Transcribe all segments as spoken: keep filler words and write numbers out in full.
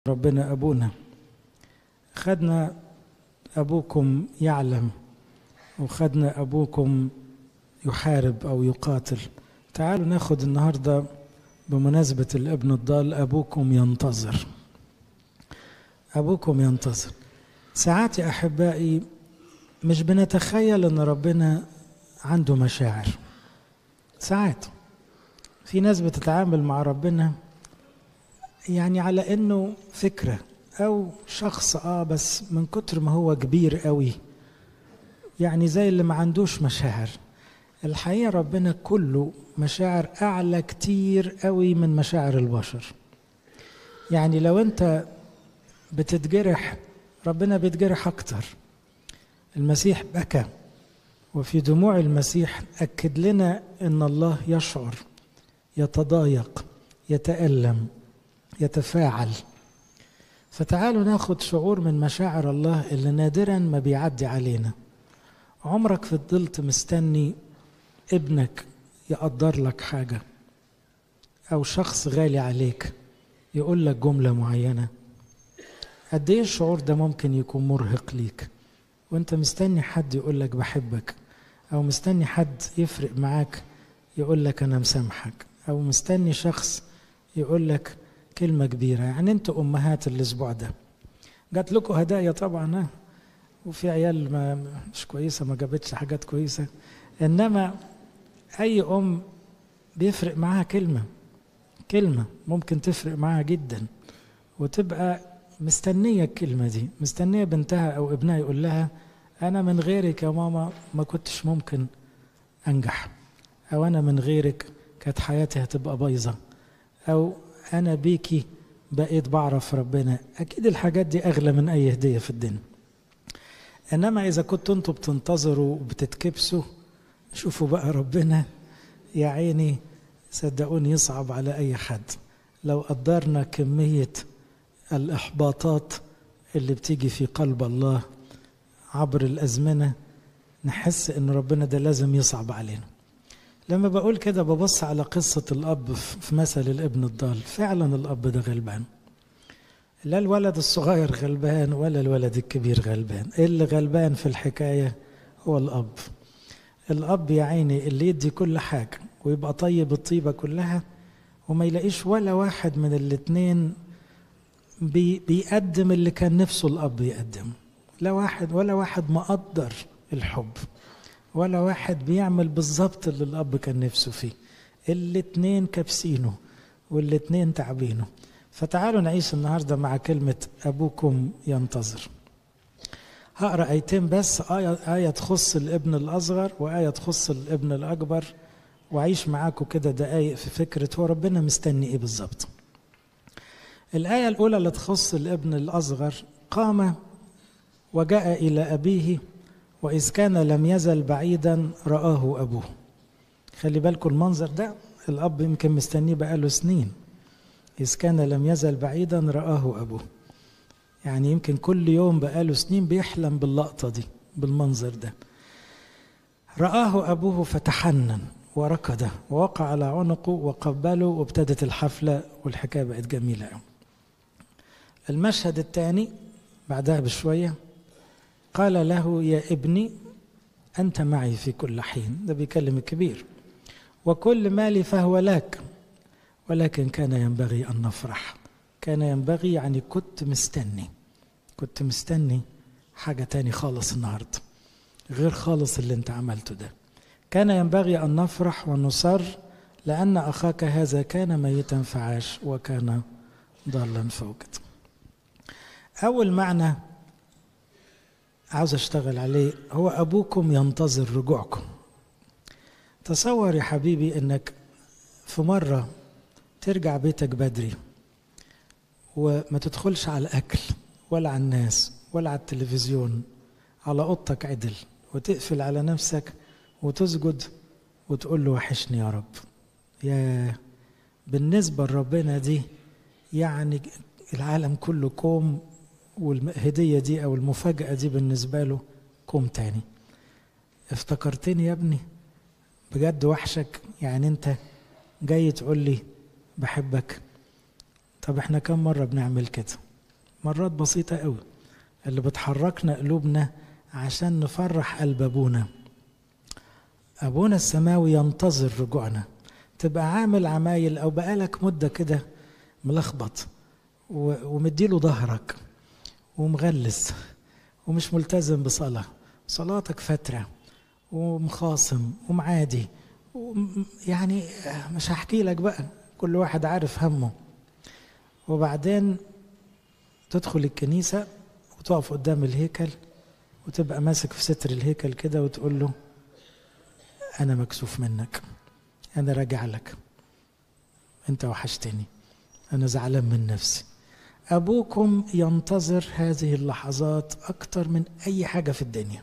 ربنا أبونا. خدنا أبوكم يعلم، وخدنا أبوكم يحارب أو يقاتل. تعالوا ناخد النهاردة بمناسبة الابن الضال أبوكم ينتظر. أبوكم ينتظر. ساعات يا أحبائي مش بنتخيل أن ربنا عنده مشاعر. ساعات في ناس بتتعامل مع ربنا يعني على أنه فكرة أو شخص آه بس من كتر ما هو كبير قوي، يعني زي اللي ما عندوش مشاعر. الحقيقة ربنا كله مشاعر أعلى كتير قوي من مشاعر البشر. يعني لو أنت بتتجرح ربنا بيتجرح أكتر. المسيح بكى، وفي دموع المسيح أكد لنا أن الله يشعر، يتضايق، يتألم، يتفاعل. فتعالوا ناخد شعور من مشاعر الله اللي نادرا ما بيعدي علينا. عمرك فضلت مستني ابنك يقدر لك حاجة، أو شخص غالي عليك يقول لك جملة معينة؟ قد ايه الشعور ده ممكن يكون مرهق ليك وانت مستني حد يقول لك بحبك، او مستني حد يفرق معاك يقول لك انا مسامحك، او مستني شخص يقول لك كلمة كبيرة. يعني انتوا امهات الاسبوع ده جات لكم هدايا طبعا، ها، وفي عيال ما مش كويسة ما جابتش حاجات كويسة، انما اي ام بيفرق معاها كلمة كلمة ممكن تفرق معاها جدا، وتبقى مستنية الكلمة دي، مستنية بنتها أو ابنها يقول لها أنا من غيرك يا ماما ما كنتش ممكن أنجح، أو أنا من غيرك كانت حياتي هتبقى بايظة، أو أنا بيكي بقيت بعرف ربنا. أكيد الحاجات دي أغلى من أي هدية في الدنيا. إنما إذا كنتوا أنتوا بتنتظروا وبتتكبسوا، شوفوا بقى ربنا يا عيني، صدقوني يصعب على أي حد. لو قدرنا كمية الإحباطات اللي بتيجي في قلب الله عبر الأزمنة، نحس إن ربنا ده لازم يصعب علينا. لما بقول كده ببص على قصة الأب في مثل الابن الضال. فعلا الأب ده غلبان، لا الولد الصغير غلبان ولا الولد الكبير غلبان. اللي غلبان في الحكاية هو الأب. الأب يا عيني اللي يدي كل حاجة ويبقى طيب الطيبة كلها، وما يلاقيش ولا واحد من الاتنين بي بيقدم اللي كان نفسه الأب يقدم. لا واحد ولا واحد مقدر الحب، ولا واحد بيعمل بالظبط اللي الأب كان نفسه فيه. الاتنين كابسينه والاتنين تعبينه. فتعالوا نعيش النهاردة مع كلمة أبوكم ينتظر. هقرأ آيتين بس، آية, آية تخص الابن الأصغر وآية تخص الابن الأكبر، وعيش معاكم كده دقايق في فكرة هو ربنا مستني إيه بالظبط. الآية الأولى اللي تخص الابن الأصغر: قام وجاء إلى أبيه وإذ كان لم يزل بعيدا رآه أبوه. خلي بالكم المنظر ده، الأب يمكن مستنيه بقاله سنين. إذ كان لم يزل بعيدا رآه أبوه، يعني يمكن كل يوم بقاله سنين بيحلم باللقطة دي، بالمنظر ده. رآه أبوه فتحنن وركض ووقع على عنقه وقبله، وابتدت الحفلة والحكاية بقت جميلة. المشهد الثاني بعدها بشوية: قال له يا ابني أنت معي في كل حين. ده بيكلم الكبير. وكل مالي فهو لك، ولكن كان ينبغي أن نفرح. كان ينبغي يعني كنت مستني كنت مستني حاجة تاني خالص النهاردة، غير خالص اللي انت عملته ده. كان ينبغي أن نفرح ونصر، لأن أخاك هذا كان ميتا فعاش وكان ضالا فوجد. أول معنى عاوز أشتغل عليه هو أبوكم ينتظر رجوعكم. تصور يا حبيبي أنك في مرة ترجع بيتك بدري وما تدخلش على الأكل ولا على الناس ولا على التلفزيون، على أوضتك عدل، وتقفل على نفسك وتسجد وتقول له وحشني يا رب. يا بالنسبة لربنا دي يعني العالم كله كوم، والهدية دي أو المفاجأة دي بالنسبة له كوم تاني. افتكرتني يا ابني بجد وحشك، يعني انت جاي تقول لي بحبك. طب احنا كم مرة بنعمل كده؟ مرات بسيطة قوي اللي بتحركنا قلوبنا عشان نفرح قلب أبونا. أبونا السماوي ينتظر رجوعنا. تبقى عامل عمايل أو بقالك مدة كده ملخبط ومديله ظهرك ومغلس ومش ملتزم بصلاة، صلاتك فترة ومخاصم ومعادي، يعني مش هحكي لك بقى، كل واحد عارف همه. وبعدين تدخل الكنيسة وتقف قدام الهيكل وتبقى ماسك في ستر الهيكل كده وتقول له أنا مكسوف منك، أنا راجع لك، أنت وحشتني، أنا زعلان من نفسي. أبوكم ينتظر هذه اللحظات أكتر من أي حاجة في الدنيا،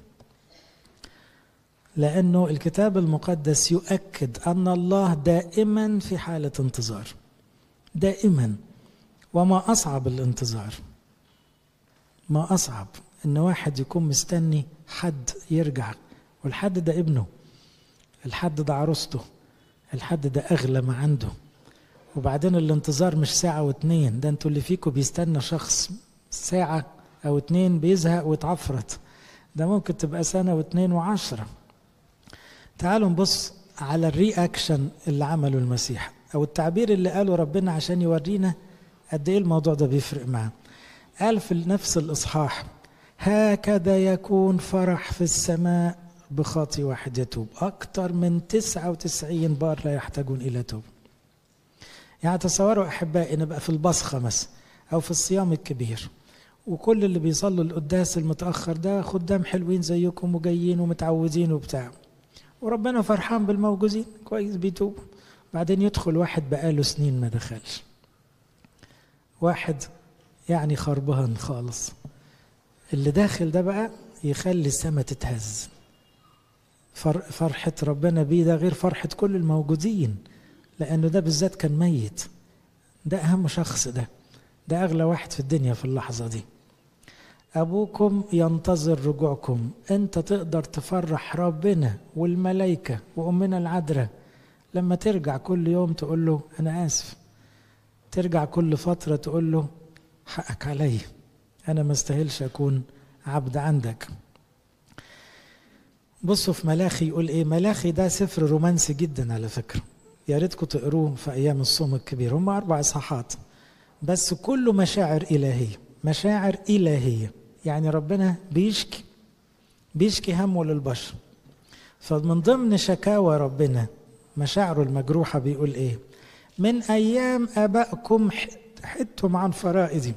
لأنه الكتاب المقدس يؤكد أن الله دائما في حالة انتظار، دائما. وما أصعب الانتظار، ما أصعب إن واحد يكون مستني حد يرجع، والحد ده ابنه، الحد ده عروسته، الحد ده أغلى ما عنده. وبعدين الانتظار مش ساعة واتنين، ده انتوا اللي فيكم بيستنى شخص ساعة أو اتنين بيزهق ويتعفرت، ده ممكن تبقى سنة واتنين وعشرة. تعالوا نبص على الرياكشن اللي عمله المسيح، أو التعبير اللي قاله ربنا عشان يورينا قد إيه الموضوع ده بيفرق معاه. قال في نفس الإصحاح: هكذا يكون فرح في السماء بخاطي واحد يتوب، أكثر من تسعة وتسعين بار لا يحتاجون إلى توب. يعني تصوروا أحبائي نبقى في البصخة مثلا أو في الصيام الكبير، وكل اللي بيصلوا القداس المتأخر ده خدام حلوين زيكم وجايين ومتعودين وبتاع، وربنا فرحان بالموجودين كويس بيتوب. بعدين يدخل واحد بقاله سنين ما دخلش، واحد يعني خربان خالص، اللي داخل ده بقى يخلي السماء تتهز. فرحة ربنا بيه ده غير فرحة كل الموجودين، لأنه ده بالذات كان ميت، ده أهم شخص، ده ده أغلى واحد في الدنيا في اللحظة دي. أبوكم ينتظر رجوعكم. أنت تقدر تفرح ربنا والملائكة وأمنا العذراء لما ترجع كل يوم تقول له أنا آسف، ترجع كل فترة تقول له حقك علي، أنا ما استاهلش أكون عبد عندك. بصوا في ملاخي يقول إيه. ملاخي ده سفر رومانسي جدا على فكرة، يا ريتكم تقروه في أيام الصوم الكبير، هم أربع إصحاحات بس كله مشاعر إلهية، مشاعر إلهية. يعني ربنا بيشكي بيشكي همه للبشر. فمن ضمن شكاوى ربنا مشاعره المجروحة بيقول إيه: من أيام آبائكم حدتم عن فرائضي،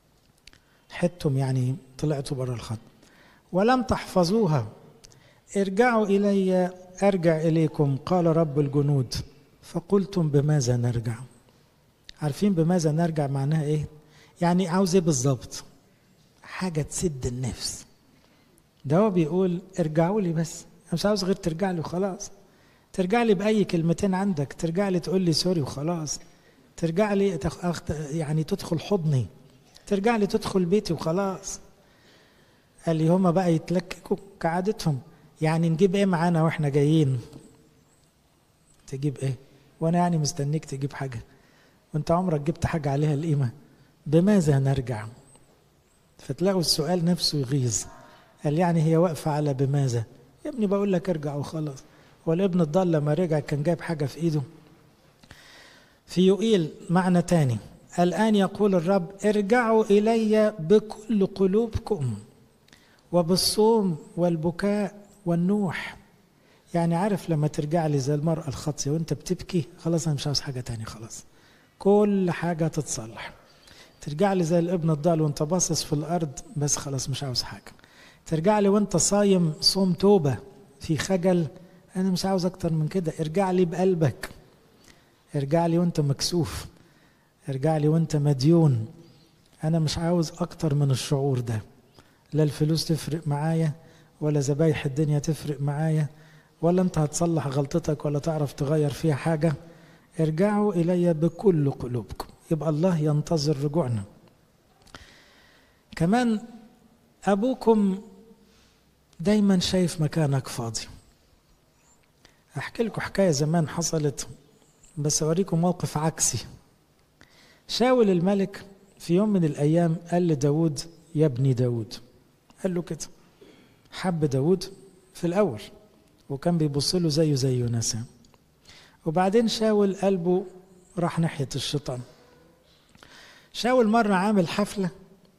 حدتم يعني طلعتوا بره الخط، ولم تحفظوها، ارجعوا إلي أرجع إليكم قال رب الجنود، فقلتم بماذا نرجع. عارفين بماذا نرجع معناها إيه؟ يعني عاوز إيه بالظبط؟ حاجة تسد النفس. ده هو بيقول ارجعوا لي، بس أنا مش عاوز غير ترجع لي وخلاص، ترجع لي بأي كلمتين عندك، ترجع لي تقول لي سوري وخلاص، ترجع لي يعني تدخل حضني، ترجع لي تدخل بيتي وخلاص. قال لي هما بقى يتلككوا كعادتهم، يعني نجيب ايه معانا واحنا جايين؟ تجيب ايه وانا يعني مستنيك تجيب حاجة وانت عمرك جبت حاجة عليها القيمة؟ بماذا نرجع؟ فتلاقوا السؤال نفسه يغيظ. قال يعني هي واقفة على بماذا؟ يا ابني بقول لك ارجع وخلاص. والابن الضال لما رجع كان جايب حاجة في ايده؟ في يوئيل معنى تاني: الآن يقول الرب ارجعوا إلي بكل قلوبكم وبالصوم والبكاء والنوح. يعني عارف لما ترجع لي زي المرأة الخاطية وانت بتبكي، خلاص انا مش عاوز حاجة تاني، خلاص كل حاجة تتصلح. ترجع لي زي الابن الضال وانت باصص في الأرض، بس خلاص مش عاوز حاجة. ترجع لي وانت صايم صوم توبة في خجل، انا مش عاوز اكتر من كده. ارجع لي بقلبك، ارجع لي وانت مكسوف، ارجع لي وانت مديون. انا مش عاوز اكتر من الشعور ده. لا الفلوس تفرق معايا، ولا ذبايح الدنيا تفرق معايا، ولا انت هتصلح غلطتك ولا تعرف تغير فيها حاجة. ارجعوا إلي بكل قلوبكم. يبقى الله ينتظر رجوعنا. كمان أبوكم دايما شايف مكانك فاضي. أحكي لكم حكاية زمان حصلت، بس أوريكم موقف عكسي. شاول الملك في يوم من الأيام قال لداود يا ابني داود، قال له كده، حب داود في الأول وكان بيبص له زيه زي يونسان. وبعدين شاول قلبه راح ناحية الشيطان. شاول مرة عامل حفلة،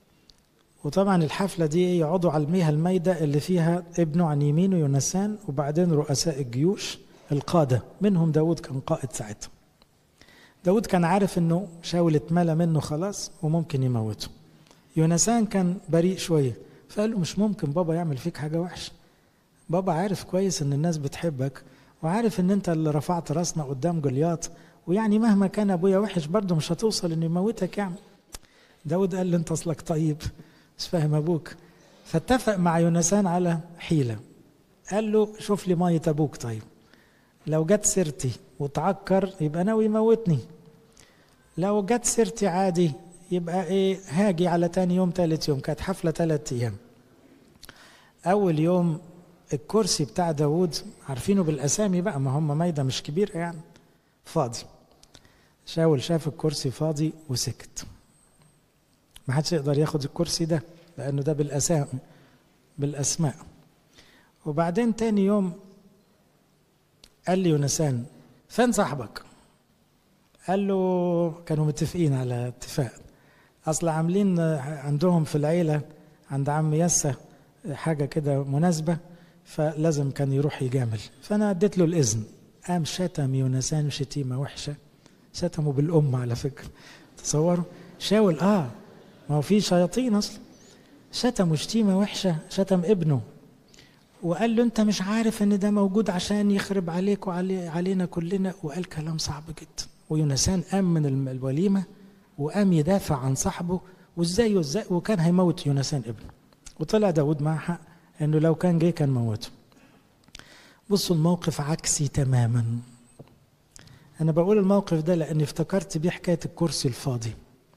وطبعا الحفلة دي يقعدوا على المياه المايدة اللي فيها ابنه عن يمينه يونسان، وبعدين رؤساء الجيوش القادة منهم داود كان قائد ساعتها. داود كان عارف انه شاول اتملى منه خلاص وممكن يموته. يونسان كان بريء شوية، فقال له مش ممكن بابا يعمل فيك حاجة وحشة، بابا عارف كويس ان الناس بتحبك، وعارف ان انت اللي رفعت راسنا قدام جولياط، ويعني مهما كان ابويا وحش برضه مش هتوصل انه يموتك يعني. داود قال له انت اصلك طيب مش فاهم ابوك. فاتفق مع يونسان على حيلة، قال له شوف لي مية ابوك، طيب لو جت سيرتي وتعكر يبقى ناوي يموتني، لو جت سيرتي عادي يبقى ايه هاجي على تاني يوم تالت يوم. كانت حفلة تالت ايام. اول يوم الكرسي بتاع داود عارفينه بالاسامي بقى، ما هم مايدة مش كبيرة يعني، فاضي. شاول شاف الكرسي فاضي وسكت، ما حدش يقدر ياخد الكرسي ده لانه ده بالاسامي بالاسماء. وبعدين تاني يوم قال لي يونسان فين صاحبك؟ قال له كانوا متفقين على اتفاق، اصل عاملين عندهم في العيلة عند عم يسة حاجة كده مناسبة، فلازم كان يروح يجامل، فانا اديت له الاذن. قام شتم يونسان شتيمة وحشة، شتمه بالام على فكرة، تصوروا شاول اه ما هو في شياطين اصلا، شتمه شتيمة وحشة، شتم ابنه وقال له انت مش عارف ان ده موجود عشان يخرب عليك وعلي علينا كلنا، وقال كلام صعب جدا. ويونسان قام من الوليمة وقام يدافع عن صاحبه وازاي وازاي، وكان هيموت يونسان ابنه. وطلع داود مع حق انه لو كان جاي كان موته. بصوا الموقف عكسي تماما. انا بقول الموقف ده لاني افتكرت بيه حكاية الكرسي الفاضي.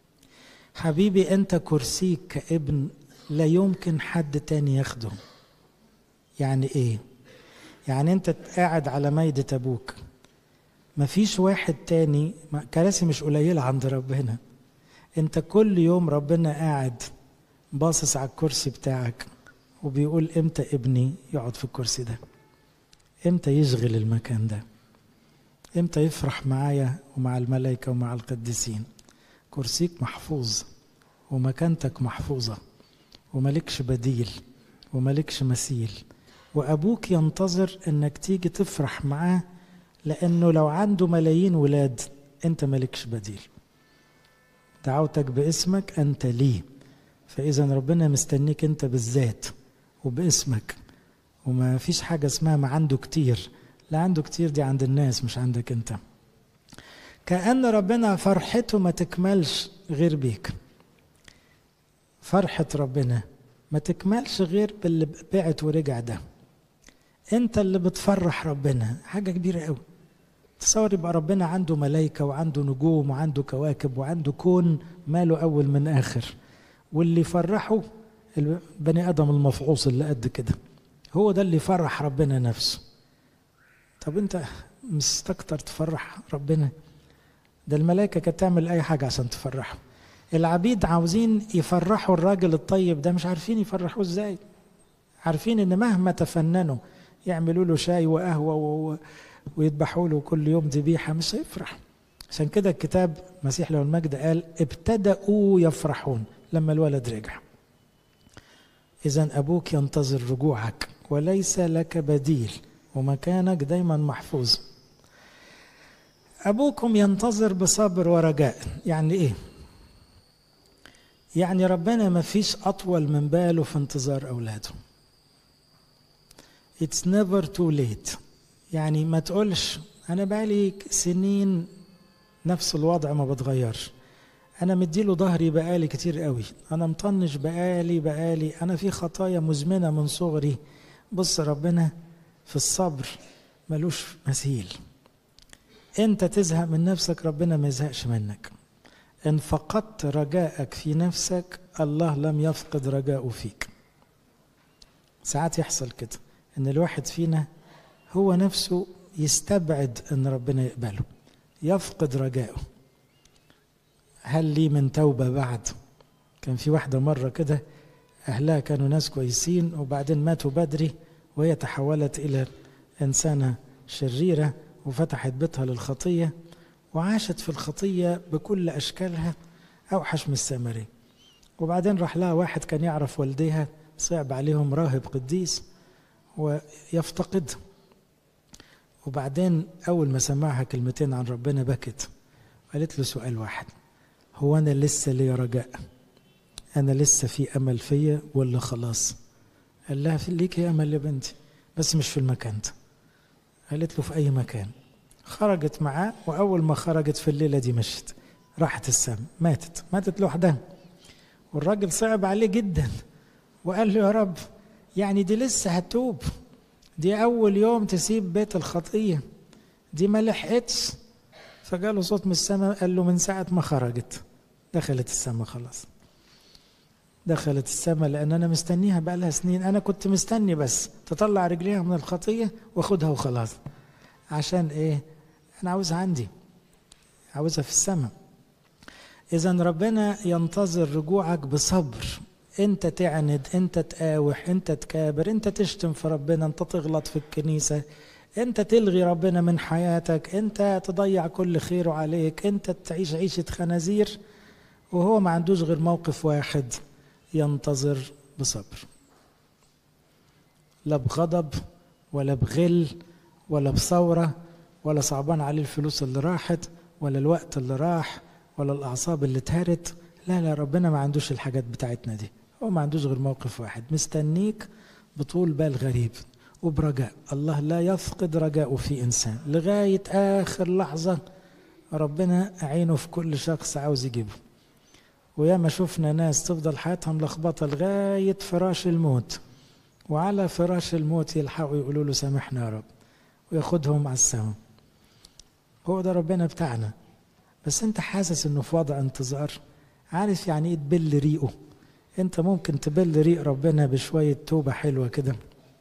حبيبي انت كرسيك كابن لا يمكن حد تاني ياخده. يعني ايه؟ يعني انت قاعد على مايدة ابوك، مفيش واحد تاني، كراسي مش قليلة عند ربنا. انت كل يوم ربنا قاعد باصص على الكرسي بتاعك وبيقول امتى ابني يقعد في الكرسي ده، امتى يشغل المكان ده، امتى يفرح معايا ومع الملائكة ومع القديسين. كرسيك محفوظ ومكانتك محفوظة وملكش بديل وملكش مثيل، وأبوك ينتظر أنك تيجي تفرح معاه، لأنه لو عنده ملايين ولاد أنت ملكش بديل. دعوتك باسمك أنت ليه، فإذا ربنا مستنيك أنت بالذات وباسمك، وما فيش حاجة اسمها ما عنده كتير، لا عنده كتير دي عند الناس مش عندك أنت. كأن ربنا فرحته ما تكملش غير بيك. فرحة ربنا ما تكملش غير باللي بعت ورجع ده. انت اللي بتفرح ربنا، حاجة كبيرة قوي. تصور يبقى ربنا عنده ملائكة وعنده نجوم وعنده كواكب وعنده كون ماله أول من آخر، واللي يفرحه البني آدم المفعوص اللي قد كده، هو ده اللي يفرح ربنا نفسه. طب انت مستكتر تفرح ربنا؟ ده الملائكة كانت تعمل أي حاجة عشان تفرحه. العبيد عاوزين يفرحوا الراجل الطيب ده، مش عارفين يفرحوه ازاي. عارفين ان مهما تفننوا يعملوا له شاي وقهوة و... ويذبحوا له كل يوم ذبيحة مش هيفرح. عشان كده الكتاب مسيح له المجد قال ابتدأوا يفرحون لما الولد رجع. إذن أبوك ينتظر رجوعك وليس لك بديل، ومكانك دايما محفوظ. أبوكم ينتظر بصبر ورجاء. يعني إيه؟ يعني ربنا ما فيش أطول من باله في انتظار أولاده. It's never too late. يعني ما تقولش أنا بقالي سنين نفس الوضع ما بتغيرش، أنا مديله ظهري بقالي كتير قوي، أنا مطنش بقالي بقالي أنا في خطايا مزمنة من صغري. بص ربنا في الصبر ملوش مثيل. أنت تزهق من نفسك، ربنا ما يزهقش منك. إن فقدت رجاءك في نفسك الله لم يفقد رجاءه فيك. ساعات يحصل كده إن الواحد فينا هو نفسه يستبعد إن ربنا يقبله، يفقد رجاءه. هل لي من توبة بعد؟ كان في واحدة مرة كده أهلها كانوا ناس كويسين وبعدين ماتوا بدري، وهي تحولت إلى إنسانة شريرة وفتحت بيتها للخطية وعاشت في الخطية بكل أشكالها أوحش من السامرية. وبعدين راح لها واحد كان يعرف والديها، صعب عليهم راهب قديس ويفتقد. وبعدين أول ما سمعها كلمتين عن ربنا بكت، قالت له سؤال واحد: هو أنا لسه لي رجاء؟ أنا لسه في أمل فيا ولا خلاص؟ قال لها في ليك أمل يا بنتي، بس مش في المكان ده. قالت له في أي مكان. خرجت معاه، وأول ما خرجت في الليلة دي مشت، راحت السما، ماتت ماتت لوحدها. والراجل صعب عليه جدا وقال له يا رب، يعني دي لسه هتوب، دي أول يوم تسيب بيت الخطية، دي ما لحقتش. فجاله صوت من السماء قال له من ساعة ما خرجت دخلت السماء، خلاص دخلت السماء، لأن أنا مستنيها بقى لها سنين. أنا كنت مستني بس تطلع رجليها من الخطية واخدها وخلاص. عشان إيه؟ أنا عاوزها عندي، عاوزها في السماء. إذن ربنا ينتظر رجوعك بصبر. أنت تعند، أنت تقاوح، أنت تكابر، أنت تشتم في ربنا، أنت تغلط في الكنيسة، أنت تلغي ربنا من حياتك، أنت تضيع كل خيره عليك، أنت تعيش عيشة خنازير، وهو ما عندوش غير موقف واحد: ينتظر بصبر. لا بغضب ولا بغل ولا بثورة ولا صعبان عليه الفلوس اللي راحت ولا الوقت اللي راح ولا الأعصاب اللي اتهرت. لا لا، ربنا ما عندوش الحاجات بتاعتنا دي. هو ما عندوش غير موقف واحد: مستنيك بطول بال غريب وبرجاء. الله لا يفقد رجاءه في إنسان لغاية آخر لحظة. ربنا عينه في كل شخص عاوز يجيبه. وياما شفنا ناس تفضل حياتها ملخبطة لغاية فراش الموت، وعلى فراش الموت يلحقوا يقولوا له سامحنا يا رب، وياخدهم على السماء. هو ده ربنا بتاعنا. بس انت حاسس انه في وضع انتظار؟ عارف يعني ايه تبل ريقه؟ انت ممكن تبل ريق ربنا بشوية توبة حلوة كده.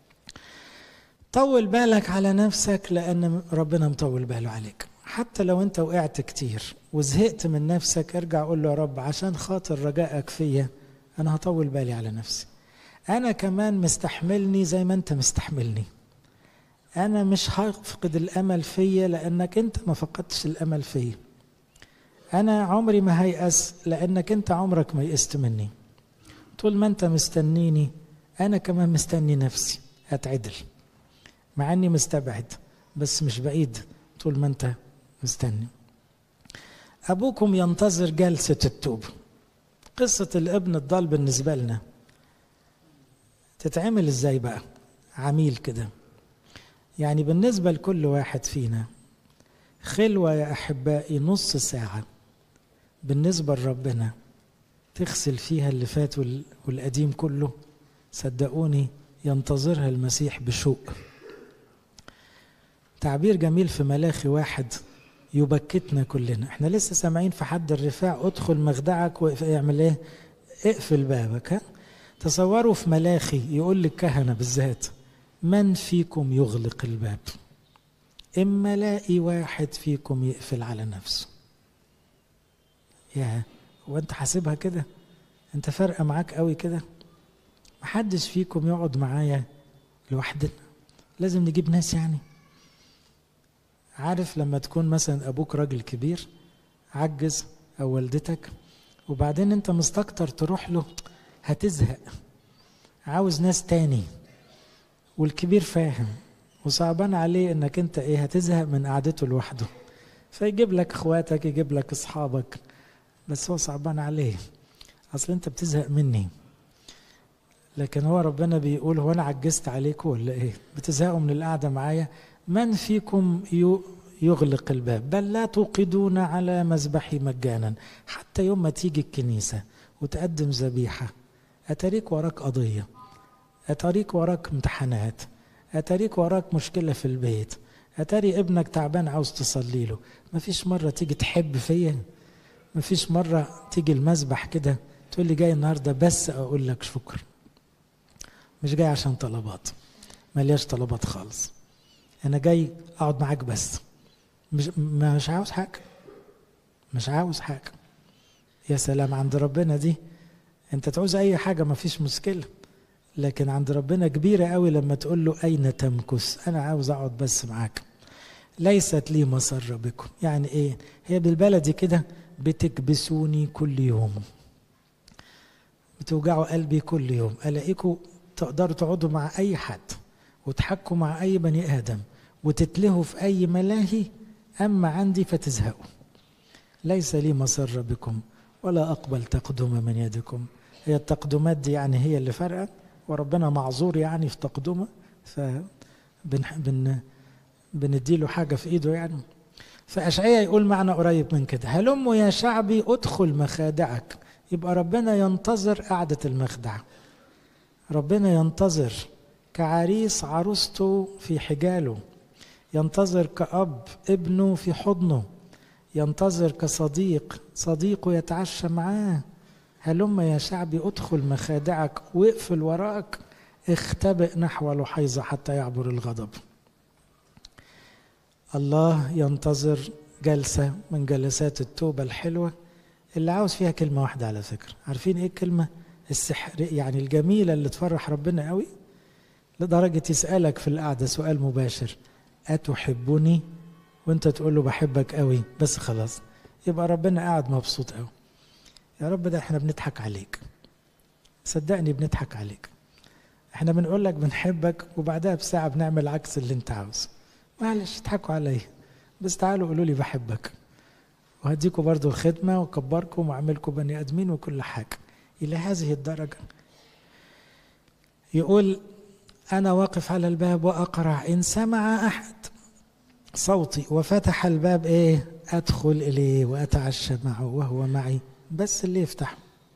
طول بالك على نفسك، لان ربنا مطول باله عليك. حتى لو انت وقعت كتير وزهقت من نفسك، ارجع قول له يا رب عشان خاطر رجائك فيا انا هطول بالي على نفسي. انا كمان مستحملني زي ما انت مستحملني. انا مش هفقد الامل فيا لانك انت ما فقدتش الامل فيا. انا عمري ما هيأس لانك انت عمرك ما يئست مني. طول ما انت مستنيني انا كمان مستني نفسي اتعدل، مع اني مستبعد بس مش بعيد طول ما انت مستني. ابوكم ينتظر جلسة التوبة. قصة الابن الضال بالنسبة لنا تتعمل ازاي بقى؟ عميل كده، يعني بالنسبة لكل واحد فينا خلوة يا أحبائي نص ساعة بالنسبة لربنا تغسل فيها اللي فات والقديم كله. صدقوني ينتظرها المسيح بشوق. تعبير جميل في ملاخي واحد يبكتنا كلنا. احنا لسه سامعين في حد الرفاع: ادخل مخدعك واعمل ايه؟ اقفل بابك. ها؟ تصوروا في ملاخي يقول للكهنة بالذات: من فيكم يغلق الباب؟ إما لاقي واحد فيكم يقفل على نفسه. يا هو أنت حاسبها كده؟ أنت فارقة معاك قوي كده؟ محدش فيكم يقعد معايا لوحدنا، لازم نجيب ناس. يعني عارف لما تكون مثلا أبوك راجل كبير عجز أو والدتك، وبعدين أنت مستكتر تروح له، هتزهق، عاوز ناس تاني، والكبير فاهم وصعبان عليه انك انت ايه هتزهق من قعدته لوحده، فيجيب لك اخواتك، يجيب لك اصحابك، بس هو صعبان عليه، اصل انت بتزهق مني. لكن هو ربنا بيقول: هو انا عجزت عليكم ولا ايه؟ بتزهقوا من القعده معايا؟ من فيكم يغلق الباب؟ بل لا توقدون على مذبحي مجانا. حتى يوم ما تيجي الكنيسه وتقدم ذبيحه، اتاريك وراك قضيه، اتاريك وراك امتحانات، اتاريك وراك مشكلة في البيت، اتاري ابنك تعبان عاوز تصلي له. مفيش مرة تيجي تحب فيا؟ مفيش مرة تيجي المسبح كده تقول لي جاي النهاردة بس اقول لك شكر؟ مش جاي عشان طلبات، ملياش طلبات خالص، انا جاي اقعد معاك بس، مش مش عاوز حاجة، مش عاوز حاجة. يا سلام عند ربنا دي، انت تعوز اي حاجة ما فيش مشكلة، لكن عند ربنا كبيرة قوي لما تقول له اين تمكث، انا عاوز اقعد بس معاك. ليست لي مسر بكم، يعني ايه؟ هي بالبلدي كده بتكبسوني كل يوم، بتوجعوا قلبي كل يوم، الاقيكم تقدروا تقعدوا مع اي حد وتحكوا مع اي بني ادم وتتلهوا في اي ملاهي، اما عندي فتزهقوا. ليس لي مسر بكم ولا اقبل تقدم من يدكم. هي التقدمات دي يعني هي اللي فرقت، وربنا معذور يعني في تقدمه، فبن بن بنديله حاجه في ايده يعني. فاشعياء يقول معنى قريب من كده، هلم يا شعبي ادخل مخادعك. يبقى ربنا ينتظر قعده المخدع، ربنا ينتظر كعريس عروسته في حجاله، ينتظر كأب ابنه في حضنه، ينتظر كصديق صديقه يتعشى معاه. هلم يا شعبي ادخل مخادعك واقفل وراك، اختبئ نحو لحيظة حتى يعبر الغضب. الله ينتظر جلسة من جلسات التوبة الحلوة اللي عاوز فيها كلمة واحدة على فكرة. عارفين ايه الكلمة السحر يعني الجميلة اللي تفرح ربنا قوي؟ لدرجة يسألك في القعدة سؤال مباشر، أتحبني؟ وانت تقول له بحبك قوي، بس خلاص يبقى ربنا قاعد مبسوط قوي. يا رب ده احنا بنضحك عليك، صدقني بنضحك عليك، احنا بنقول لك بنحبك وبعدها بساعة بنعمل عكس اللي انت عاوزه. معلش اضحكوا عليا، بس تعالوا قولوا لي بحبك وهديكوا برضو الخدمة وكبركم واعملكم بني ادمين وكل حاجة. الى هذه الدرجة يقول انا واقف على الباب واقرع، ان سمع احد صوتي وفتح الباب ايه ادخل اليه واتعشى معه وهو معي. بس اللي يفتح.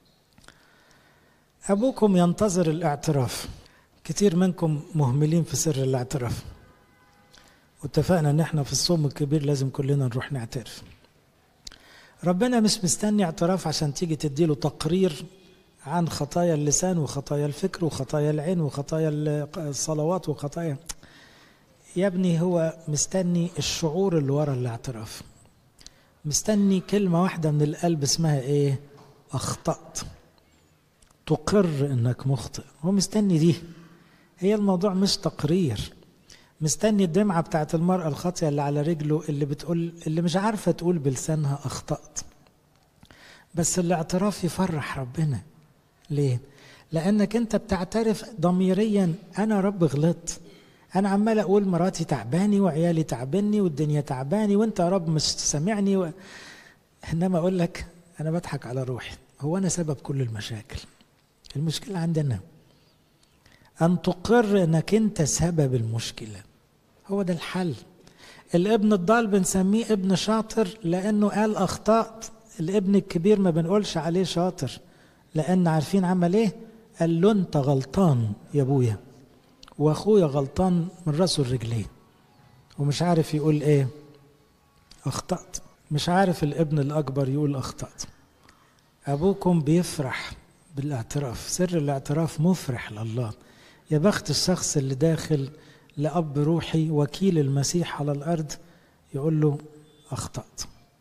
ابوكم ينتظر الاعتراف. كتير منكم مهملين في سر الاعتراف، واتفقنا ان احنا في الصوم الكبير لازم كلنا نروح نعترف. ربنا مش مستني اعتراف عشان تيجي تديله تقرير عن خطايا اللسان وخطايا الفكر وخطايا العين وخطايا الصلوات وخطايا. يا ابني هو مستني الشعور اللي ورا الاعتراف، مستني كلمة واحدة من القلب اسمها ايه؟ اخطأت، تقر انك مخطئ. هو مستني دي، هي الموضوع مش تقرير. مستني الدمعة بتاعت المرأة الخاطئة اللي على رجله اللي بتقول، اللي مش عارفة تقول بلسانها اخطأت. بس الاعتراف يفرح ربنا. ليه؟ لانك انت بتعترف ضميريا، انا رب غلطت، انا عمال اقول مراتي تعباني وعيالي تعبني والدنيا تعباني وانت يا رب مش سامعني و... انما اقول لك انا بضحك على روحي، هو انا سبب كل المشاكل؟ المشكلة عندنا ان تقر انك انت سبب المشكلة، هو ده الحل. الابن الضال بنسميه ابن شاطر لانه قال اخطأت. الابن الكبير ما بنقولش عليه شاطر، لان عارفين عمل ايه؟ قال له انت غلطان يا ابويا، واخويا غلطان من راسه الرجلين، ومش عارف يقول ايه؟ اخطأت. مش عارف الابن الاكبر يقول اخطأت. ابوكم بيفرح بالاعتراف، سر الاعتراف مفرح لله. يا بخت الشخص اللي داخل لأب روحي وكيل المسيح على الارض يقول له اخطأت،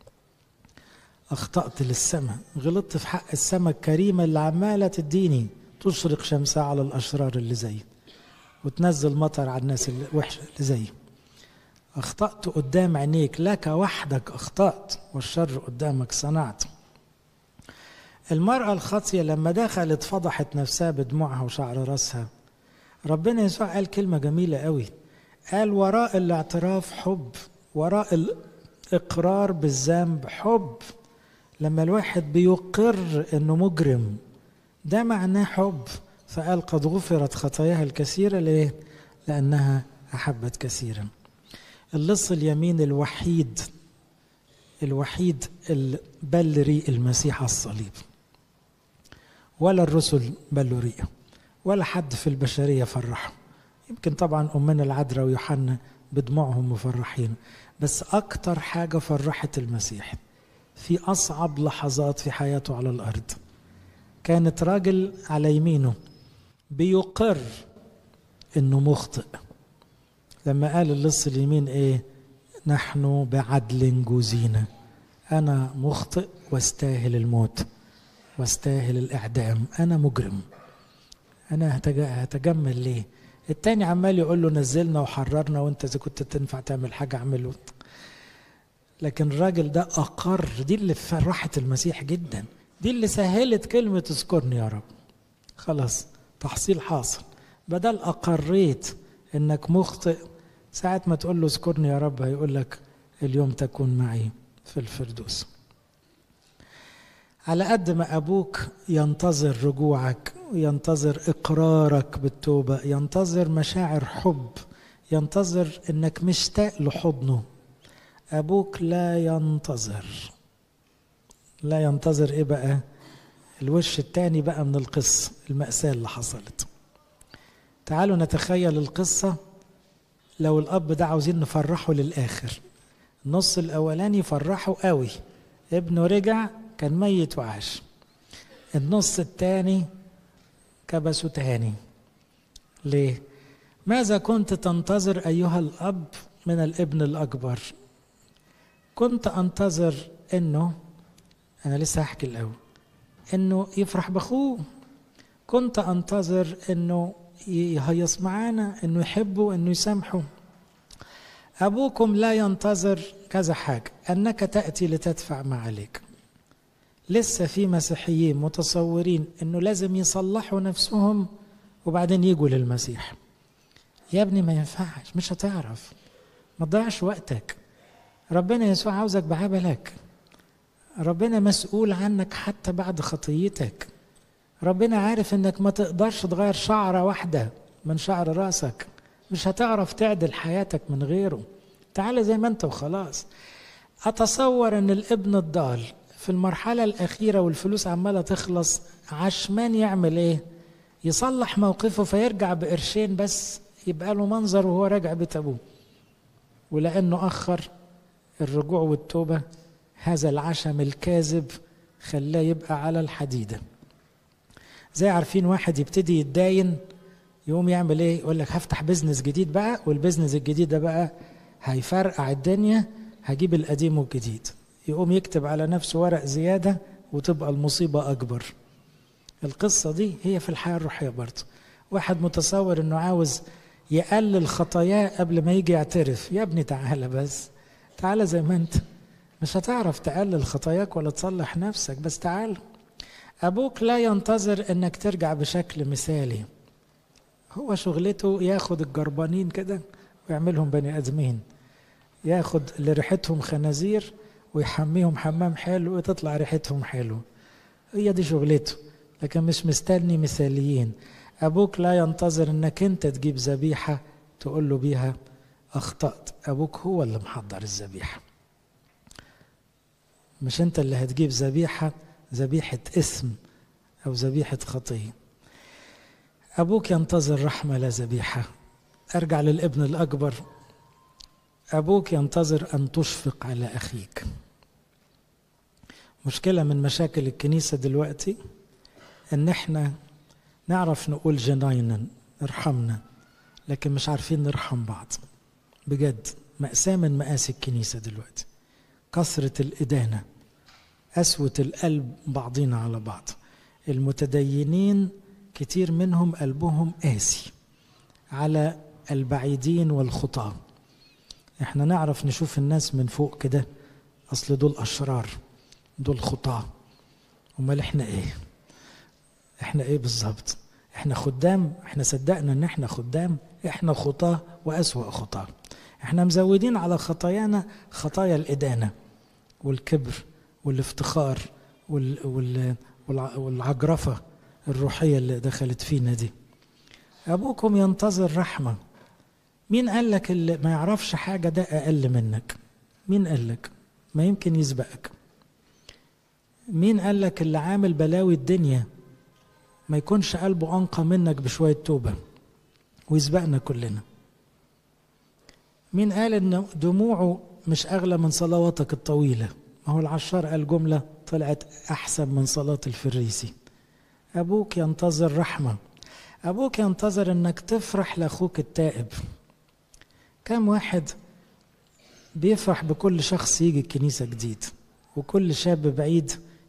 اخطأت للسماء، غلطت في حق السماء الكريمة اللي عمالة تديني تشرق شمسها على الاشرار اللي زيي وتنزل مطر على الناس الوحشة اللي زيي. اخطأت قدام عينيك، لك وحدك اخطأت والشر قدامك صنعت. المرأة الخاطية لما دخلت فضحت نفسها بدموعها وشعر راسها. ربنا يسوع قال كلمة جميلة قوي، قال وراء الاعتراف حب، وراء الاقرار بالذنب حب. لما الواحد بيقر انه مجرم ده معناه حب. فقال قد غفرت خطاياها الكثيرة. ليه؟ لأنها أحبت كثيرا. اللص اليمين الوحيد الوحيد اللي بل ريق المسيح على الصليب، ولا الرسل بلوا ريقه، ولا حد في البشرية فرحه. يمكن طبعا أمنا العذراء ويوحنا بدموعهم مفرحين، بس أكتر حاجة فرحت المسيح في أصعب لحظات في حياته على الأرض كانت راجل على يمينه بيقر إنه مخطئ. لما قال اللص اليمين إيه؟ نحن بعدل جوزينا، أنا مخطئ واستاهل الموت، واستاهل الإعدام، أنا مجرم، أنا هتجمل ليه؟ التاني عمال يقول له نزلنا وحررنا وانت إذا كنت تنفع تعمل حاجة اعمله. لكن الراجل ده أقر، دي اللي فرحت المسيح جدا، دي اللي سهلت كلمة اذكرني يا رب. خلاص تحصيل حاصل، بدل أقريت إنك مخطئ، ساعة ما تقول له اذكرني يا رب هيقول لك اليوم تكون معي في الفردوس. على قد ما أبوك ينتظر رجوعك وينتظر إقرارك بالتوبة، ينتظر مشاعر حب، ينتظر إنك مشتاق لحضنه، أبوك لا ينتظر. لا ينتظر إيه بقى؟ الوش التاني بقى من القصة، المأساة اللي حصلت. تعالوا نتخيل القصة لو الأب ده عاوزين نفرحه للآخر. النص الأولاني فرحه قوي، ابنه رجع كان ميت وعاش. النص الثاني كبسه تاني. ليه؟ ماذا كنت تنتظر أيها الأب من الابن الأكبر؟ كنت أنتظر إنه، أنا لسه هحكي الأول، إنه يفرح بأخوه. كنت أنتظر إنه يهيص معانا، إنه يحبه، إنه يسامحه. أبوكم لا ينتظر كذا حاجة، أنك تأتي لتدفع ما عليك. لسه في مسيحيين متصورين إنه لازم يصلحوا نفسهم وبعدين يجوا للمسيح. يا ابني ما ينفعش، مش هتعرف، ما تضيعش وقتك. ربنا يسوع عاوزك بعملك، ربنا مسؤول عنك حتى بعد خطيتك. ربنا عارف انك ما تقدرش تغير شعرة واحدة من شعر راسك، مش هتعرف تعدل حياتك من غيره. تعال زي ما انت وخلاص. اتصور ان الابن الضال في المرحلة الأخيرة والفلوس عمالة تخلص، عشمان يعمل ايه؟ يصلح موقفه فيرجع بقرشين بس يبقى له منظر وهو راجع بيت أبوه. ولأنه أخر الرجوع والتوبة، هذا العشم الكاذب خلاه يبقى على الحديدة. زي عارفين واحد يبتدي يتداين يقوم يعمل ايه؟ يقول لك هفتح بزنس جديد بقى، والبزنس الجديد ده بقى هيفرقع الدنيا، هجيب القديم والجديد. يقوم يكتب على نفسه ورق زيادة وتبقى المصيبة أكبر. القصة دي هي في الحياة الروحية برضه. واحد متصور انه عاوز يقلل خطاياه قبل ما يجي يعترف. يا ابني تعالى بس، تعالى زي ما انت، مش هتعرف تقلل خطاياك ولا تصلح نفسك، بس تعال. أبوك لا ينتظر انك ترجع بشكل مثالي، هو شغلته ياخد الجربانين كده ويعملهم بني آدمين، ياخد اللي ريحتهم خنازير ويحميهم حمام حلو وتطلع ريحتهم حلو، هي دي شغلته، لكن مش مستني مثاليين. أبوك لا ينتظر انك انت تجيب ذبيحة تقول له بيها أخطأت، أبوك هو اللي محضر الذبيحة، مش انت اللي هتجيب ذبيحة، ذبيحة اسم أو ذبيحة خطية. أبوك ينتظر رحمة لا ذبيحة. أرجع للابن الأكبر، أبوك ينتظر أن تشفق على أخيك. مشكلة من مشاكل الكنيسة دلوقتي إن إحنا نعرف نقول جناينا ارحمنا، لكن مش عارفين نرحم بعض. بجد مأساة من مآسي الكنيسة دلوقتي، كثرة الإدانة، قسوة القلب بعضنا على بعض. المتدينين كتير منهم قلبهم قاسي على البعيدين والخطاة. احنا نعرف نشوف الناس من فوق كده، اصل دول اشرار، دول خطاة. امال احنا ايه؟ احنا ايه بالظبط؟ احنا خدام؟ احنا صدقنا ان احنا خدام؟ احنا خطاة واسوأ خطاة. احنا مزودين على خطايانا خطايا الادانة والكبر والافتخار وال وال والعجرفة الروحية اللي دخلت فينا دي. أبوكم ينتظر رحمة. مين قال لك اللي ما يعرفش حاجة ده أقل منك؟ مين قال لك؟ ما يمكن يسبقك. مين قال لك اللي عامل بلاوي الدنيا ما يكونش قلبه أنقى منك بشوية توبة ويسبقنا كلنا؟ مين قال إن دموعه مش أغلى من صلواتك الطويلة؟ ما هو العشار قال جملة طلعت أحسن من صلاة الفريسي. أبوك ينتظر رحمة. أبوك ينتظر أنك تفرح لأخوك التائب. كم واحد بيفرح بكل شخص يجي الكنيسة جديد، وكل شاب بعيد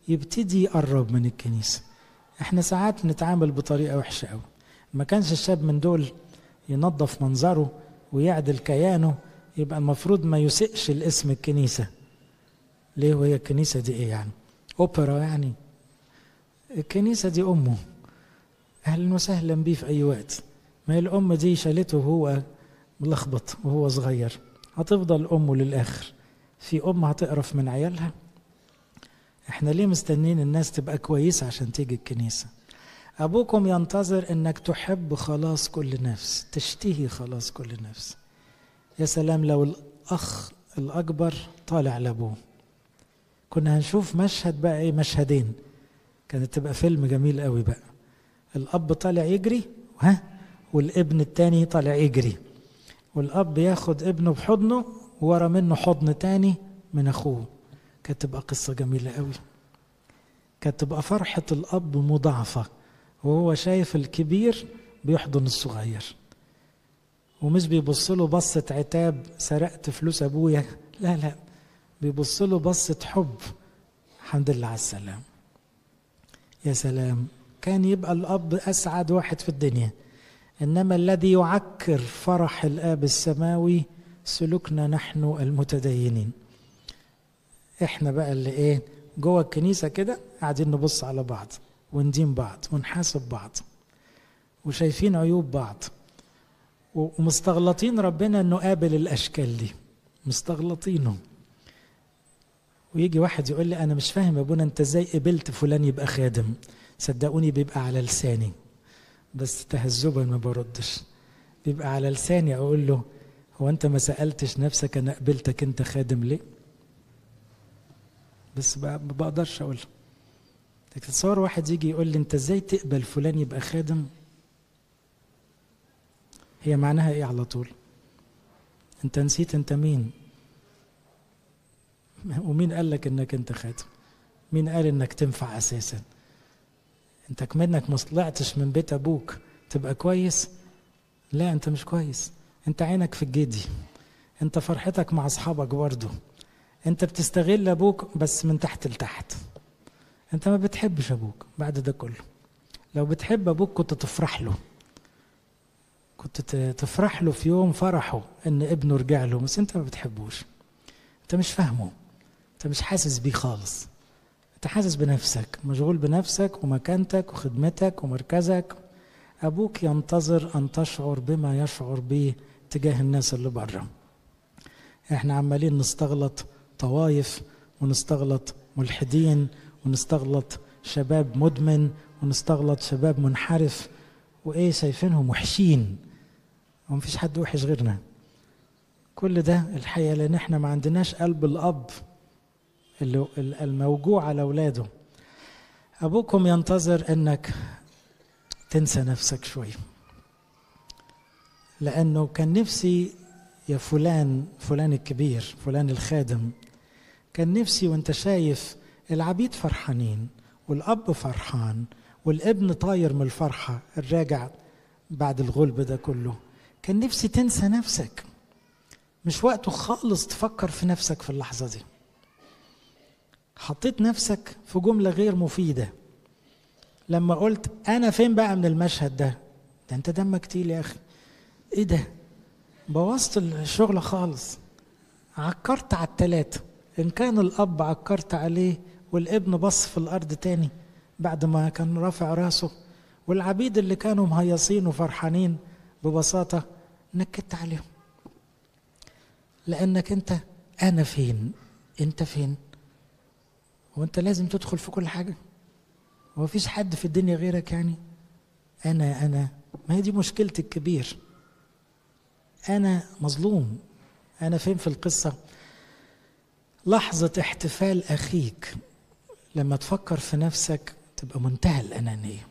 يبتدي يقرب من الكنيسة. احنا ساعات نتعامل بطريقة وحشة قوي. ما كانش الشاب من دول ينظف منظره ويعدل كيانه، يبقى المفروض ما يسئش الاسم الكنيسة. ليه؟ وهي الكنيسة دي ايه يعني؟ اوبرا يعني؟ الكنيسة دي امه، اهلا وسهلا بيه في اي وقت. ما هي الام دي شالته وهو ملخبط وهو صغير، هتفضل امه للاخر. في ام هتقرف من عيالها؟ احنا ليه مستنين الناس تبقى كويسة عشان تيجي الكنيسة؟ ابوكم ينتظر انك تحب خلاص كل نفس، تشتهي خلاص كل نفس. يا سلام لو الاخ الاكبر طالع لابوه، كنا هنشوف مشهد بقى ايه، مشهدين، كانت تبقى فيلم جميل قوي بقى. الاب طالع يجري ها، والابن التاني طالع يجري، والاب ياخد ابنه بحضنه ورا منه حضن تاني من اخوه. كانت تبقى قصة جميلة قوي. كانت تبقى فرحة الاب مضاعفة وهو شايف الكبير بيحضن الصغير، ومش بيبص له بصة عتاب سرقت فلوس ابويا، لا لا، بيبص له بصة حب، الحمد لله على السلام. يا سلام، كان يبقى الاب اسعد واحد في الدنيا. انما الذي يعكر فرح الاب السماوي سلوكنا نحن المتدينين. احنا بقى اللي ايه، جوه الكنيسة كده قاعدين نبص على بعض وندين بعض ونحاسب بعض وشايفين عيوب بعض ومستغلطين ربنا انه قابل الاشكال دي، مستغلطينه. ويجي واحد يقول لي انا مش فاهم يا ابونا انت ازاي قبلت فلان يبقى خادم؟ صدقوني بيبقى على لساني، بس تهذبا ما بردش، بيبقى على لساني اقول له هو انت ما سألتش نفسك انا قبلتك انت خادم ليه؟ بس ما بقدرش اقول. تتصور واحد يجي يقول لي انت ازاي تقبل فلان يبقى خادم؟ هي معناها ايه على طول؟ انت نسيت انت مين؟ ومين قال لك انك انت خادم؟ مين قال انك تنفع اساسا؟ انت كمنك ما طلعتش من بيت ابوك تبقى كويس؟ لا، انت مش كويس. انت عينك في الجدي، انت فرحتك مع اصحابك برضه، انت بتستغل ابوك بس من تحت لتحت. انت ما بتحبش ابوك بعد ده كله. لو بتحب ابوك كنت تفرح له، كنت تفرح له في يوم فرحه ان ابنه رجع له، بس انت ما بتحبوش، انت مش فاهمه، انت مش حاسس بيه خالص. انت حاسس بنفسك، مشغول بنفسك ومكانتك وخدمتك ومركزك. ابوك ينتظر ان تشعر بما يشعر به تجاه الناس اللي بره. احنا عمالين نستغلط طوايف ونستغلط ملحدين ونستغلط شباب مدمن ونستغلط شباب منحرف، وايه شايفينهم وحشين، ومفيش حد وحش غيرنا. كل ده الحقيقة لان احنا ما عندناش قلب الاب اللي الموجوع على اولاده. ابوكم ينتظر انك تنسى نفسك شوي، لانه كان نفسي يا فلان، فلان الكبير، فلان الخادم، كان نفسي وانت شايف العبيد فرحانين والاب فرحان والابن طاير من الفرحة الراجع بعد الغلب ده كله، كان نفسي تنسى نفسك. مش وقته خالص تفكر في نفسك في اللحظة دي. حطيت نفسك في جملة غير مفيدة لما قلت أنا فين بقى من المشهد ده؟ ده أنت دمك تقيل يا أخي. إيه ده؟ بوظت الشغل خالص، عكرت على التلاتة. إن كان الأب عكرت عليه والابن بص في الأرض تاني بعد ما كان رافع راسه، والعبيد اللي كانوا مهيصين وفرحانين ببساطة نكت عليهم. لأنك أنت أنا فين؟ أنت فين؟ وأنت لازم تدخل في كل حاجة؟ هو فيش حد في الدنيا غيرك يعني؟ أنا أنا ما هي دي مشكلتي الكبير. أنا مظلوم. أنا فين في القصة؟ لحظة احتفال أخيك لما تفكر في نفسك تبقى منتهى الأنانية.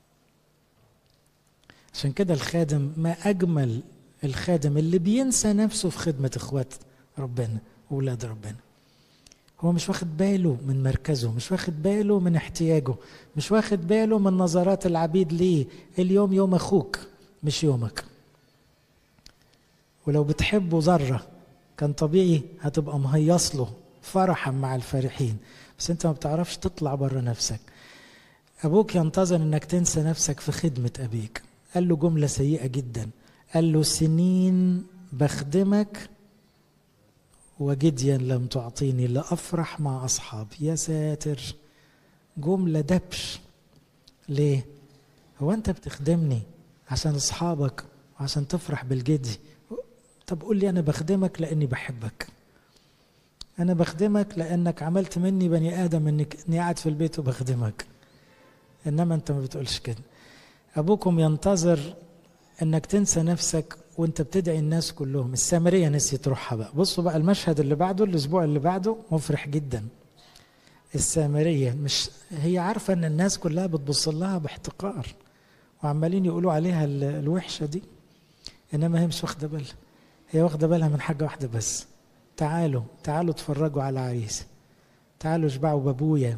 عشان كده الخادم، ما أجمل الخادم اللي بينسى نفسه في خدمة إخوات ربنا وولاد ربنا. هو مش واخد باله من مركزه، مش واخد باله من احتياجه، مش واخد باله من نظرات العبيد ليه. اليوم يوم أخوك مش يومك. ولو بتحبه ذرة كان طبيعي هتبقى مهيص له فرحا مع الفرحين. بس انت ما بتعرفش تطلع بره نفسك. ابوك ينتظر انك تنسى نفسك في خدمة ابيك. قال له جملة سيئة جدا، قال له سنين بخدمك وجديا لم تعطيني لأفرح مع أصحابي. يا ساتر، جملة دبش. ليه؟ هو أنت بتخدمني عشان أصحابك وعشان تفرح بالجدي؟ طب قول لي أنا بخدمك لأني بحبك، أنا بخدمك لأنك عملت مني بني آدم، إنك إني قاعد في البيت وبخدمك. إنما أنت ما بتقولش كده. أبوكم ينتظر إنك تنسى نفسك وأنت بتدعي الناس كلهم. السامرية نسيت روحها بقى. بصوا بقى المشهد اللي بعده، الأسبوع اللي بعده مفرح جدا. السامرية مش هي عارفة إن الناس كلها بتبص لها باحتقار وعمالين يقولوا عليها الوحشة دي، إنما هي مش واخدة بالها. هي واخدة بالها من حاجة واحدة بس، تعالوا تعالوا اتفرجوا على عريس، تعالوا اشبعوا بابويا.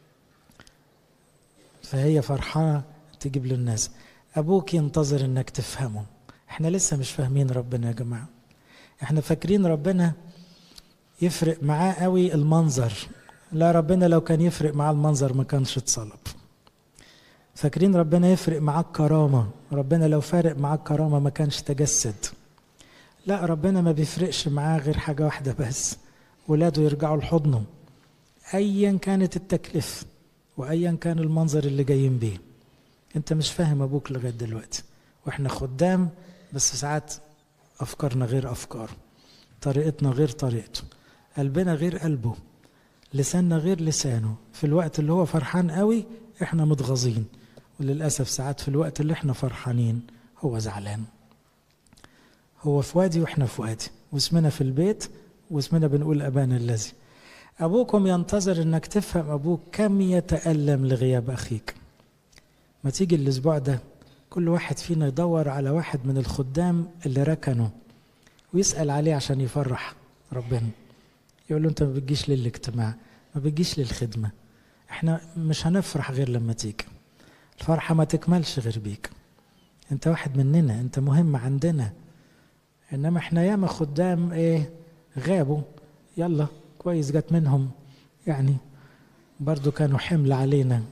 فهي فرحانة تجيب له الناس. أبوك ينتظر إنك تفهمه. احنا لسه مش فاهمين ربنا يا جماعة. احنا فاكرين ربنا يفرق معاه قوي المنظر. لا، ربنا لو كان يفرق معاه المنظر ما كانش اتصلب. فاكرين ربنا يفرق معاه الكرامة. ربنا لو فارق معاه الكرامة ما كانش تجسد. لا، ربنا ما بيفرقش معاه غير حاجة واحدة بس، ولاده يرجعوا لحضنه أيا كانت التكلفة وأيا كان المنظر اللي جايين بيه. انت مش فاهم أبوك لغاية دلوقتي، واحنا خدام بس ساعات أفكارنا غير أفكاره، طريقتنا غير طريقته، قلبنا غير قلبه، لساننا غير لسانه. في الوقت اللي هو فرحان قوي احنا متغاظين، وللأسف ساعات في الوقت اللي احنا فرحانين هو زعلان. هو في وادي واحنا في وادي، واسمنا في البيت واسمنا بنقول أبانا الذي. أبوكم ينتظر انك تفهم أبوك كم يتألم لغياب أخيك. ما تيجي الأسبوع ده كل واحد فينا يدور على واحد من الخدام اللي ركنه ويسأل عليه عشان يفرح ربنا. يقول له انت ما بتجيش للاجتماع، ما بتجيش للخدمة، احنا مش هنفرح غير لما تيجي. الفرحة ما تكملش غير بيك، انت واحد مننا، انت مهم عندنا. انما احنا ياما خدام ايه غابوا، يلا كويس جات منهم، يعني برضو كانوا حمل علينا،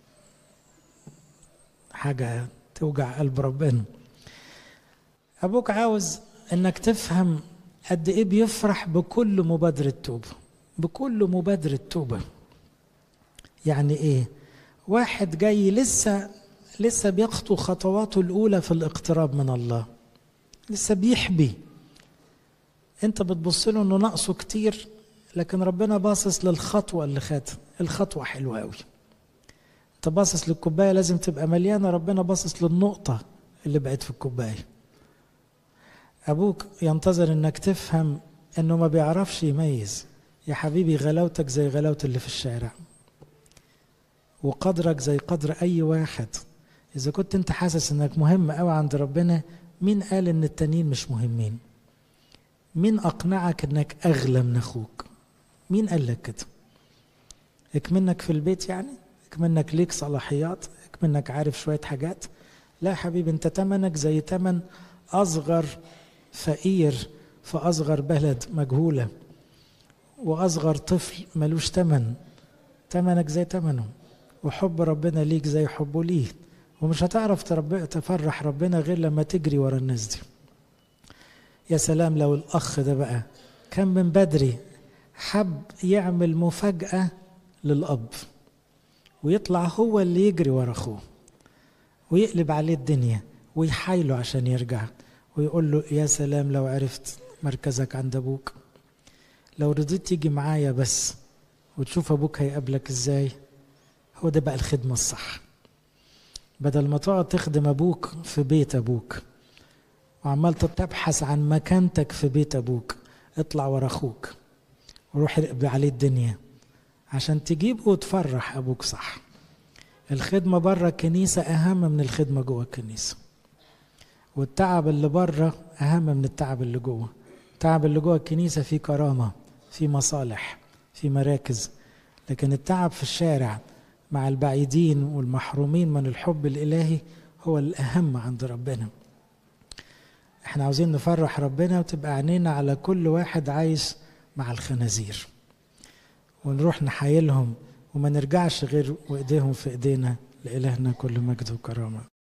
حاجة توجع قلب ربنا. أبوك عاوز إنك تفهم قد إيه بيفرح بكل مبادرة توبة، بكل مبادرة توبة. يعني إيه؟ واحد جاي لسه لسه بيخطو خطواته الأولى في الاقتراب من الله، لسه بيحبي. أنت بتبص له إنه ناقصه كتير، لكن ربنا باصص للخطوة اللي خدها. الخطوة حلوة أوي. أنت باصص للكوباية لازم تبقى مليانة، ربنا باصص للنقطة اللي بقت في الكوباية. أبوك ينتظر إنك تفهم إنه ما بيعرفش يميز. يا حبيبي غلاوتك زي غلاوة اللي في الشارع، وقدرك زي قدر أي واحد. إذا كنت أنت حاسس إنك مهم أوي عند ربنا، مين قال إن التانيين مش مهمين؟ مين أقنعك إنك أغلى من أخوك؟ مين قال لك كده؟ اكمنك في البيت يعني؟ اكمنك ليك صلاحيات؟ اكمنك عارف شوية حاجات؟ لا حبيبي، أنت تمنك زي تمن أصغر فقير في أصغر بلد مجهولة، وأصغر طفل ملوش تمن. تمنك زي تمنه، وحب ربنا ليك زي حبه ليه. ومش هتعرف تفرح ربنا غير لما تجري ورا الناس دي. يا سلام لو الأخ ده بقى كان من بدري حب يعمل مفاجأة للأب، ويطلع هو اللي يجري ورا أخوه ويقلب عليه الدنيا ويحايله عشان يرجع، ويقول له يا سلام لو عرفت مركزك عند أبوك، لو رضيت تيجي معايا بس وتشوف أبوك هيقابلك إزاي. هو ده بقى الخدمة الصح. بدل ما تقعد تخدم أبوك في بيت أبوك وعمال تبحث عن مكانتك في بيت أبوك، اطلع ورا أخوك وروح اقلب عليه الدنيا عشان تجيبه وتفرح أبوك. صح، الخدمة بره الكنيسة أهم من الخدمة جوه الكنيسة، والتعب اللي بره أهم من التعب اللي جوه. التعب اللي جوه الكنيسة فيه كرامة، فيه مصالح، فيه مراكز، لكن التعب في الشارع مع البعيدين والمحرومين من الحب الإلهي هو الأهم عند ربنا. احنا عاوزين نفرح ربنا وتبقى عينينا على كل واحد عايش مع الخنازير، ونروح نحايلهم وما نرجعش غير وإيديهم في إيدينا. لإلهنا كل مجد وكرامة.